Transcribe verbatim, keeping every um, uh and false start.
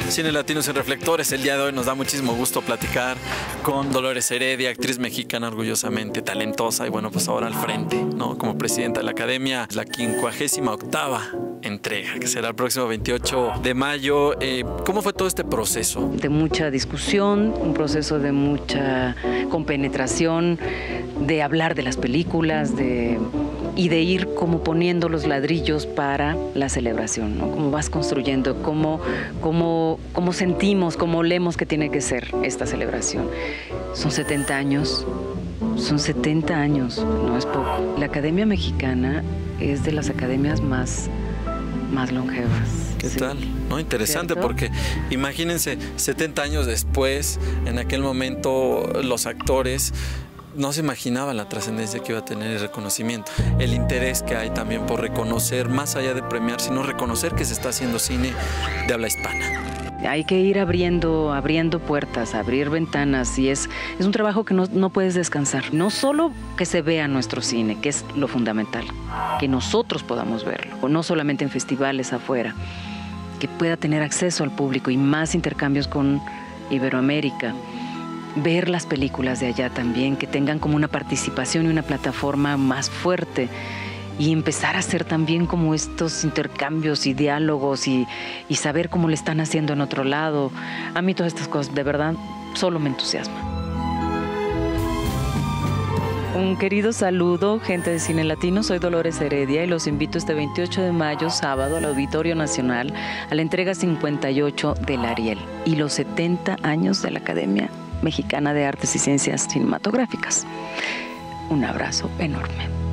Cine Latino sin Reflectores. El día de hoy nos da muchísimo gusto platicar con Dolores Heredia, actriz mexicana orgullosamente talentosa y bueno, pues ahora al frente, ¿no? Como presidenta de la Academia, la quincuagésima octava entrega, que será el próximo veintiocho de mayo. Eh, ¿Cómo fue todo este proceso? De mucha discusión, un proceso de mucha compenetración, de hablar de las películas, de... y de ir como poniendo los ladrillos para la celebración, ¿no? Cómo vas construyendo, cómo, cómo, cómo sentimos, cómo olemos que tiene que ser esta celebración. Son setenta años, son setenta años, no es poco. La Academia Mexicana es de las academias más, más longevas. ¿Qué Sí. tal? ¿No? Interesante, ¿Cierto? porque imagínense, setenta años después, en aquel momento los actores no se imaginaban la trascendencia que iba a tener el reconocimiento, el interés que hay también por reconocer, más allá de premiar, sino reconocer que se está haciendo cine de habla hispana. Hay que ir abriendo, abriendo puertas, abrir ventanas, y es, es un trabajo que no, no puedes descansar. No solo que se vea nuestro cine, que es lo fundamental, que nosotros podamos verlo, o no solamente en festivales afuera, que pueda tener acceso al público y más intercambios con Iberoamérica. Ver las películas de allá también, que tengan como una participación y una plataforma más fuerte, y empezar a hacer también como estos intercambios y diálogos y, y saber cómo le están haciendo en otro lado. A mí todas estas cosas de verdad solo me entusiasman. Un querido saludo, gente de Cine Latino. Soy Dolores Heredia y los invito este veintiocho de mayo, sábado, al Auditorio Nacional, a la entrega cincuenta y ocho del Ariel y los setenta años de la Academia Mexicana de Artes y Ciencias Cinematográficas. Un abrazo enorme.